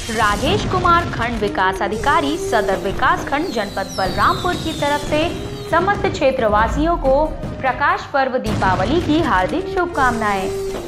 राजेश कुमार, खंड विकास अधिकारी, सदर विकास खंड, जनपद बलरामपुर की तरफ से समस्त क्षेत्रवासियों को प्रकाश पर्व दीपावली की हार्दिक शुभकामनाएं।